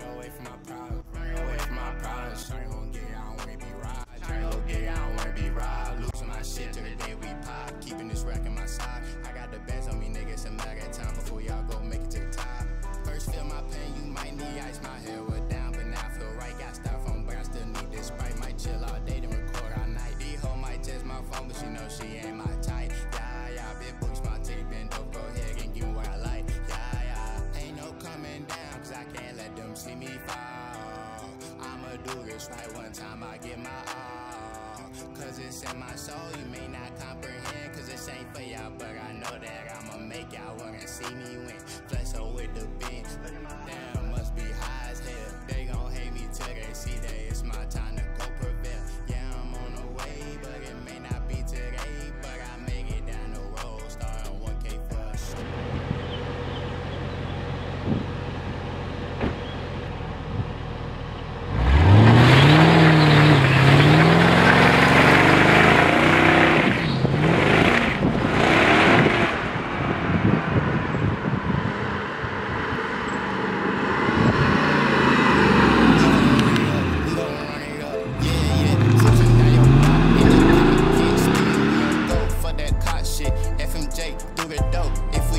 away from my problems, run away from my problems. Trying to get out, I don't wanna be robbed. Trying to get out, I don't wanna be robbed. Losing my shit till the day we pop. Keeping this rack in my side. I got the bands on me, nigga. It's a matter of time before y'all go make it to the top. First feel my pain, you might need ice. My head was down, but now I feel right. Got styrofoam, but I still need this Sprite. Might chill all day, then record all night. D hoe might test my phone, but she know she ain't my type. Yeah, big books, my titty bend up. Go ahead and give me what I like. Yeah, ain't no coming down, cause I can't let them see me fall. I'ma do this right one time, I get my all. Cause it's in my soul, you may not comprehend. Cause this ain't for y'all, but I know that I'ma make y'all wanna see me win. Flex up with the bin, damn, must be high as hell. They gon' hate me till they see that it's my time to go prevail. Yeah, I'm on the way, but it may not be today. But I make it down the road, starting 1K for us.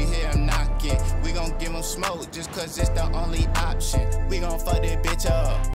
Smoke just cause it's the only option. We gon' fuck that bitch up.